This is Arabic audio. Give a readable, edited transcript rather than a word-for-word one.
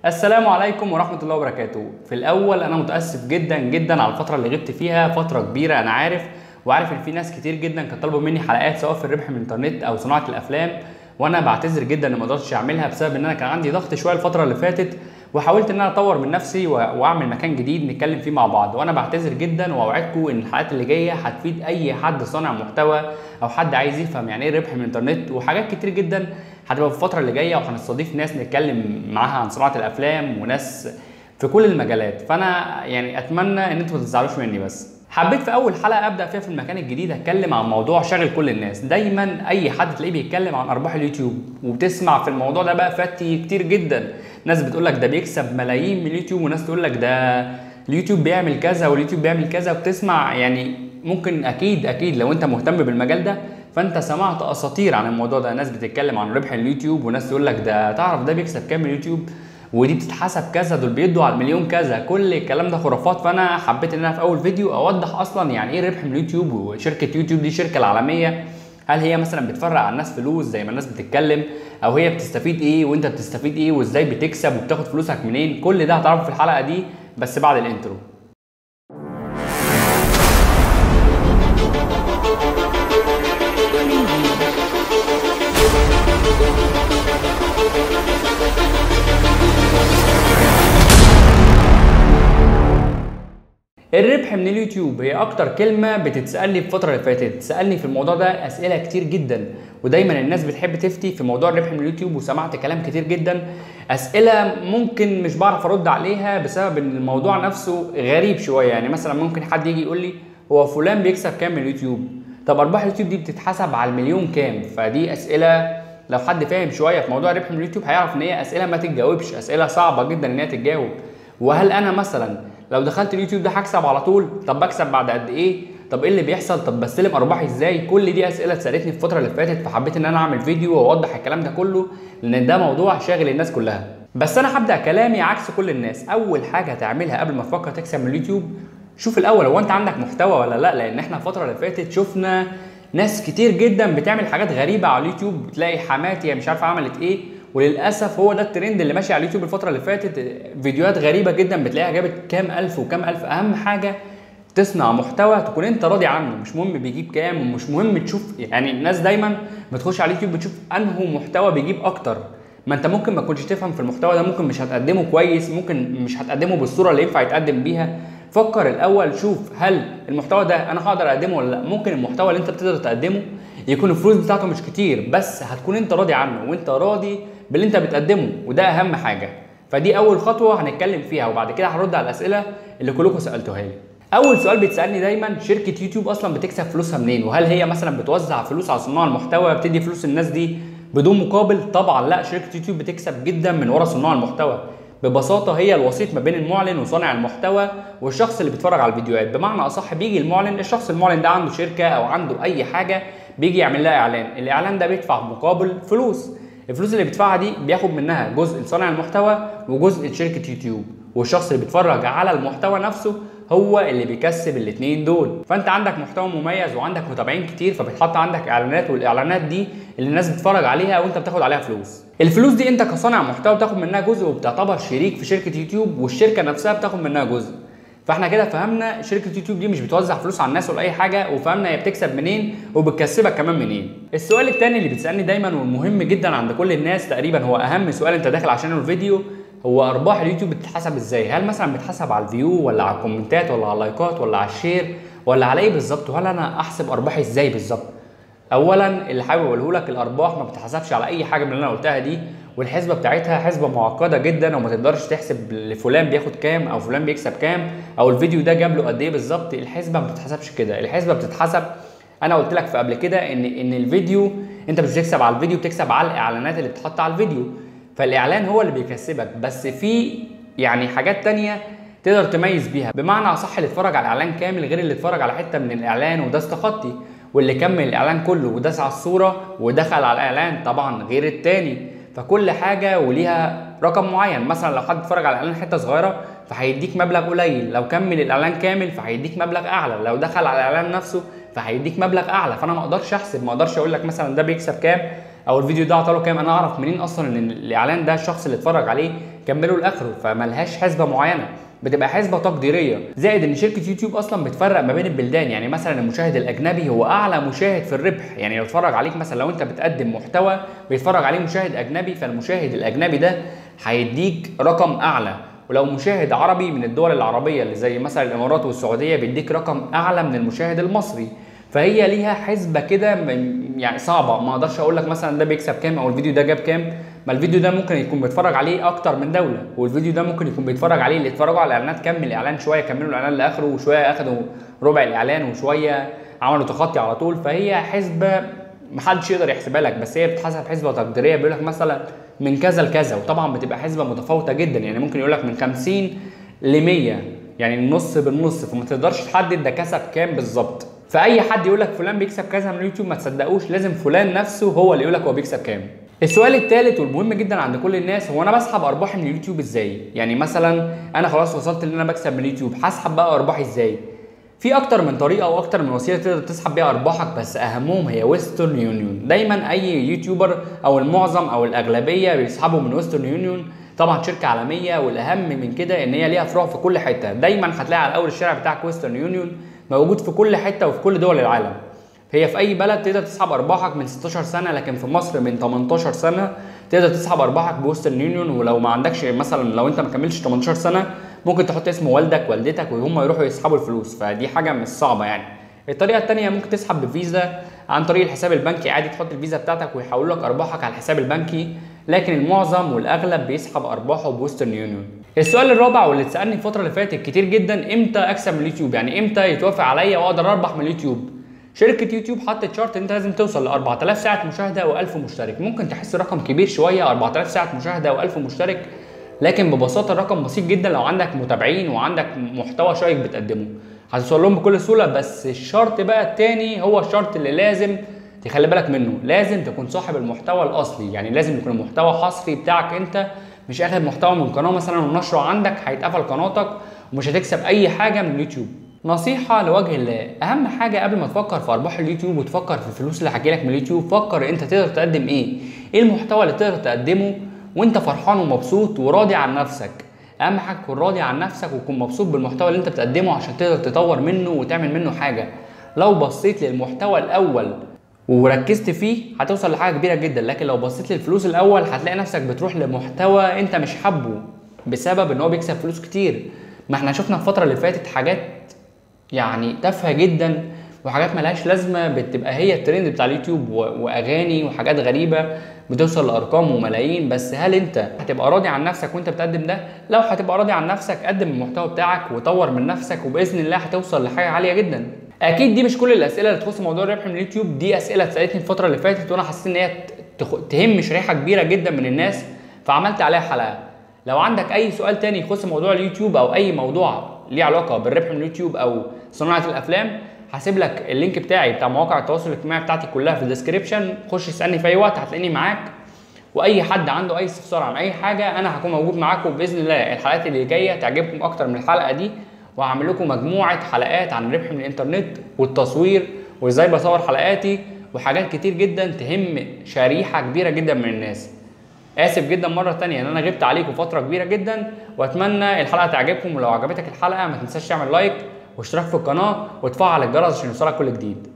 السلام عليكم ورحمة الله وبركاته. في الأول أنا متأسف جدا جدا على الفترة اللي غبت فيها، فترة كبيرة أنا وعارف إن في ناس كتير جدا كانت طالبة مني حلقات سواء في الربح من الإنترنت أو صناعة الأفلام، وأنا بعتذر جدا إن ما قدرتش أعملها بسبب إن أنا كان عندي ضغط شوية الفترة اللي فاتت، وحاولت إن أنا أطور من نفسي وأعمل مكان جديد نتكلم فيه مع بعض، وأنا بعتذر جدا وأوعدكم إن الحلقات اللي جاية هتفيد أي حد صانع محتوى أو حد عايز يفهم يعني إيه الربح من الإنترنت، وحاجات كتير جدا هتبقى في الفترة اللي جاية، وهنستضيف ناس نتكلم معاها عن صناعة الأفلام وناس في كل المجالات. فأنا يعني أتمنى إن أنتوا ما تزعلوش مني. بس حبيت في أول حلقة أبدأ فيها في المكان الجديد أتكلم عن موضوع شاغل كل الناس. دايما أي حد تلاقيه بيتكلم عن أرباح اليوتيوب، وبتسمع في الموضوع ده بقى فاتي كتير جدا. ناس بتقول لك ده بيكسب ملايين من اليوتيوب، وناس تقول لك ده اليوتيوب بيعمل كذا واليوتيوب بيعمل كذا، وبتسمع يعني ممكن أكيد لو أنت مهتم بالمجال ده فانت سمعت اساطير عن الموضوع ده. ناس بتتكلم عن ربح اليوتيوب، وناس تقول لك ده تعرف ده بيكسب كام من اليوتيوب، ودي بتتحسب كذا، دول بيدوا على المليون كذا. كل الكلام ده خرافات. فانا حبيت ان انا في اول فيديو اوضح اصلا يعني ايه ربح من اليوتيوب، وشركه يوتيوب دي شركه العالميه، هل هي مثلا بتفرق على الناس فلوس زي ما الناس بتتكلم، او هي بتستفيد ايه وانت بتستفيد ايه، وازاي بتكسب وبتاخد فلوسك منين. كل ده هتعرفه في الحلقه دي بس بعد الانترو. الربح من اليوتيوب هي اكتر كلمه بتتسالني في الفتره اللي فاتت. تسالني في الموضوع ده اسئله كتير جدا، ودايما الناس بتحب تفتي في موضوع الربح من اليوتيوب، وسمعت كلام كتير جدا، اسئله ممكن مش بعرف ارد عليها بسبب ان الموضوع نفسه غريب شويه. يعني مثلا ممكن حد يجي يقول لي هو فلان بيكسب كام من اليوتيوب، طب ارباح اليوتيوب دي بتتحسب على المليون كام؟ فدي اسئله لو حد فاهم شويه في موضوع الربح من اليوتيوب هيعرف ان هي اسئله ما تتجاوبش، اسئله صعبه جدا ان هي تتجاوب. وهل انا مثلا لو دخلت اليوتيوب ده هكسب على طول؟ طب بكسب بعد قد ايه؟ طب ايه اللي بيحصل؟ طب بستلم ارباحي ازاي؟ كل دي اسئله اتسالتني في الفتره اللي فاتت، فحبيت ان انا اعمل فيديو واوضح الكلام ده كله، لان ده موضوع شاغل الناس كلها. بس انا هبدا كلامي عكس كل الناس. اول حاجه تعملها قبل ما تفكر تكسب من اليوتيوب، شوف الاول هو انت عندك محتوى ولا لا. لان احنا الفتره اللي فاتت شفنا ناس كتير جدا بتعمل حاجات غريبه على اليوتيوب، بتلاقي حماتي مش عارفه عملت ايه، وللاسف هو ده الترند اللي ماشي على اليوتيوب الفتره اللي فاتت. فيديوهات غريبه جدا بتلاقيها جابت كام الف وكام الف. اهم حاجه تصنع محتوى تكون انت راضي عنه، مش مهم بيجيب كام، ومش مهم تشوف يعني الناس دايما بتخش على اليوتيوب بتشوف انه محتوى بيجيب اكتر. ما انت ممكن ما تكونش تفهم في المحتوى ده، ممكن مش هتقدمه كويس، ممكن مش هتقدمه بالصوره اللي ينفع يتقدم بيها. فكر الاول، شوف هل المحتوى ده انا هقدر اقدمه ولا لا. ممكن المحتوى اللي انت بتقدر تقدمه يكون الفلوس بتاعته مش كتير، بس هتكون انت راضي عنه وانت راضي باللي انت بتقدمه، وده اهم حاجه. فدي اول خطوه هنتكلم فيها، وبعد كده هرد على الاسئله اللي كلكم سالتوها لي. اول سؤال بيتسالني دايما، شركه يوتيوب اصلا بتكسب فلوسها منين؟ وهل هي مثلا بتوزع فلوس على صناع المحتوى، بتدي فلوس الناس دي بدون مقابل؟ طبعا لا، شركه يوتيوب بتكسب جدا من ورا صناع المحتوى. ببساطه هي الوسيط ما بين المعلن وصانع المحتوى والشخص اللي بيتفرج على الفيديوهات. بمعنى اصح، بيجي المعلن، الشخص المعلن ده عنده شركه او عنده اي حاجه، بيجي يعمل لها اعلان، الاعلان ده بيدفع مقابل فلوس. الفلوس اللي بيدفعها دي بياخد منها جزء لصانع المحتوى وجزء لشركه يوتيوب، والشخص اللي بيتفرج على المحتوى نفسه هو اللي بيكسب الاثنين دول. فانت عندك محتوى مميز وعندك متابعين كتير، فبتحط عندك اعلانات، والاعلانات دي اللي الناس بتتفرج عليها وانت بتاخد عليها فلوس. الفلوس دي انت كصانع محتوى بتاخد منها جزء، وبتعتبر شريك في شركه يوتيوب، والشركه نفسها بتاخد منها جزء. فاحنا كده فهمنا شركه يوتيوب دي مش بتوزع فلوس على الناس ولا اي حاجه، وفهمنا هي بتكسب منين وبتكسبك كمان منين. السؤال الثاني اللي بتسالني دايما والمهم جدا عند كل الناس تقريبا، هو اهم سؤال انت داخل عشانه الفيديو، هو ارباح اليوتيوب بتتحسب ازاي؟ هل مثلا بتحسب على الفيو، ولا على الكومنتات، ولا على اللايكات، ولا على الشير، ولا على ايه بالظبط؟ وهل انا احسب ارباحي ازاي بالظبط؟ اولا اللي حابب اقوله لك، الارباح ما بتتحسبش على اي حاجه من اللي انا قلتها دي، والحسبه بتاعتها حسبه معقده جدا، وما تقدرش تحسب لفلان بياخد كام او فلان بيكسب كام او الفيديو ده جاب له قد ايه بالظبط. الحسبه ما بتتحسبش كده. الحسبه بتتحسب، انا قلت لك في قبل كده ان الفيديو انت مش بتكسب على الفيديو، بتكسب على الاعلانات اللي بتتحط على الفيديو. فالاعلان هو اللي بيكسبك، بس في يعني حاجات تانية تقدر تميز بيها. بمعنى اصح، اللي اتفرج على الاعلان كامل غير اللي اتفرج على حته من الاعلان وداس تخطي، واللي كمل الاعلان كله وداس على الصوره ودخل على الاعلان طبعا غير التاني. فكل حاجه وليها رقم معين. مثلا لو حد اتفرج على الاعلان حته صغيره فهيديك مبلغ قليل، لو كمل الاعلان كامل فهيديك مبلغ اعلى، لو دخل على الاعلان نفسه فهيديك مبلغ اعلى. فانا ما اقدرش احسب، ما اقدرش اقول لك مثلا ده بيكسب كام او الفيديو ده عطاله كام. انا اعرف منين اصلا ان الاعلان ده الشخص اللي اتفرج عليه كملوا لاخره، فملهاش حسبه معينه، بتبقى حسبه تقديريه. زائد ان شركه يوتيوب اصلا بتفرق ما بين البلدان، يعني مثلا المشاهد الاجنبي هو اعلى مشاهد في الربح، يعني لو اتفرج عليك مثلا لو انت بتقدم محتوى بيتفرج عليه مشاهد اجنبي، فالمشاهد الاجنبي ده هيديك رقم اعلى، ولو مشاهد عربي من الدول العربيه اللي زي مثلا الامارات والسعوديه بيديك رقم اعلى من المشاهد المصري. فهي ليها حسبه كده يعني صعبه، ما اقدرش اقول لك مثلا ده بيكسب كام او الفيديو ده جاب كام. ما الفيديو ده ممكن يكون بيتفرج عليه اكتر من دوله، والفيديو ده ممكن يكون بيتفرج عليه اللي اتفرجوا على الاعلانات كمل الاعلان شويه كملوا الاعلان لاخره، وشويه اخدوا ربع الاعلان، وشويه عملوا تخطي على طول. فهي حسبه محدش يقدر يحسبها لك، بس هي بتحسب حسبه تقديريه، بيقول لك مثلا من كذا لكذا، وطبعا بتبقى حسبه متفاوته جدا، يعني ممكن يقول لك من 50 ل 100، يعني النص بالنص، فما تقدرش تحدد ده كسب كام بالظبط. فاي حد يقول لك فلان بيكسب كذا من اليوتيوب ما تصدقوش، لازم فلان نفسه هو اللي يقول لك هو بيكسب كام. السؤال الثالث والمهم جدا عند كل الناس هو انا بسحب ارباحي من اليوتيوب ازاي؟ يعني مثلا انا خلاص وصلت ان انا بكسب من اليوتيوب، هسحب بقى ارباحي ازاي؟ في اكتر من طريقه واكتر من وسيله تقدر تسحب بيها ارباحك، بس اهمهم هي ويسترن يونيون. دايما اي يوتيوبر او المعظم او الاغلبيه بيسحبوا من ويسترن يونيون، طبعا شركه عالميه، والاهم من كده ان هي ليها فروع في كل حته. دايما هتلاقي على اول الشارع بتاعك ويسترن يونيون موجود في كل حته وفي كل دول العالم. هي في اي بلد تقدر تسحب ارباحك من 16 سنه، لكن في مصر من 18 سنه تقدر تسحب ارباحك بويسترن يونيون. ولو ما عندكش مثلا لو انت ما كملتش 18 سنه ممكن تحط اسم والدك والدتك وهم يروحوا يسحبوا الفلوس، فدي حاجه مش صعبه يعني. الطريقه الثانيه ممكن تسحب بفيزا عن طريق الحساب البنكي عادي، تحط الفيزا بتاعتك ويحولوا لك ارباحك على الحساب البنكي، لكن المعظم والاغلب بيسحب ارباحه بويسترن يونيون. السؤال الرابع واللي اتسالني الفتره اللي فاتت كتير جدا، امتى اكسب من اليوتيوب؟ يعني امتى يتوافق عليا واقدر اربح من اليوتيوب؟ شركه يوتيوب حطت شرط ان انت لازم توصل ل 4000 ساعه مشاهده و1000 مشترك. ممكن تحس رقم كبير شويه 4000 ساعه مشاهده و1000 مشترك، لكن ببساطه الرقم بسيط جدا لو عندك متابعين وعندك محتوى شيق بتقدمه هتوصل لهم بكل سهوله. بس الشرط بقى الثاني هو الشرط اللي لازم تخلي بالك منه، لازم تكون صاحب المحتوى الاصلي، يعني لازم يكون المحتوى حصري بتاعك انت، مش اخد محتوى من قناه مثلا ونشره عندك هيتقفل قناتك ومش هتكسب اي حاجه من اليوتيوب. نصيحه لوجه الله، اهم حاجه قبل ما تفكر في ارباح اليوتيوب وتفكر في الفلوس اللي هتجيلك من اليوتيوب، فكر انت تقدر تقدم ايه المحتوى اللي تقدر تقدمه وانت فرحان ومبسوط وراضي عن نفسك. اهم حاجه تكون راضي عن نفسك وتكون مبسوط بالمحتوى اللي انت بتقدمه عشان تقدر تطور منه وتعمل منه حاجه. لو بصيت للمحتوى الاول وركزت فيه هتوصل لحاجه كبيره جدا، لكن لو بصيت للفلوس الاول هتلاقي نفسك بتروح لمحتوى انت مش حابه بسبب ان هو بيكسب فلوس كتير. ما احنا شفنا الفتره اللي فاتت حاجات يعني تافهه جدا وحاجات ملهاش لازمه بتبقى هي الترند بتاع اليوتيوب، واغاني وحاجات غريبه بتوصل لارقام وملايين. بس هل انت هتبقى راضي عن نفسك وانت بتقدم ده؟ لو هتبقى راضي عن نفسك قدم المحتوى بتاعك وطور من نفسك وباذن الله هتوصل لحاجه عاليه جدا. اكيد دي مش كل الاسئله اللي تخص موضوع الربح من اليوتيوب، دي اسئله اتسالتني الفتره اللي فاتت وانا حسيت ان هي تهم شريحه كبيره جدا من الناس فعملت عليها حلقه. لو عندك اي سؤال تاني يخص موضوع اليوتيوب او اي موضوع ليه علاقه بالربح من اليوتيوب او صناعه الافلام، هسيب لك اللينك بتاعي بتاع مواقع التواصل الاجتماعي بتاعتي كلها في الديسكريبشن، خش اسالني في اي وقت هتلاقيني معاك. واي حد عنده اي استفسار عن اي حاجه انا هكون موجود معاكم باذن الله. الحلقات اللي جايه تعجبكم اكتر من الحلقه دي، وهعمل لكم مجموعه حلقات عن الربح من الانترنت والتصوير وازاي بصور حلقاتي وحاجات كتير جدا تهم شريحه كبيره جدا من الناس. اسف جدا مره ثانيه ان انا غبت عليكم فتره كبيره جدا، واتمنى الحلقه تعجبكم. ولو عجبتك الحلقه ما تنساش تعمل لايك واشتراك في القناه وتفعل الجرس عشان يوصلك كل جديد.